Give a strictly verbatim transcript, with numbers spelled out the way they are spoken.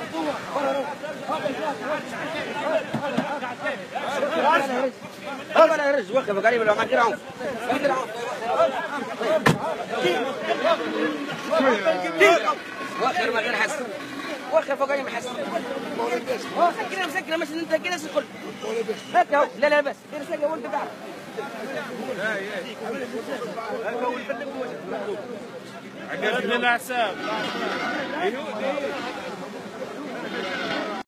ولا رز وقف قريب لو ما كيرهم واخر ما كنحس واخر فوق ما حس مسكره مسكره مش انت كده كل هكا لا لا بس دير ساقه ولد بعد عقد لنا حساب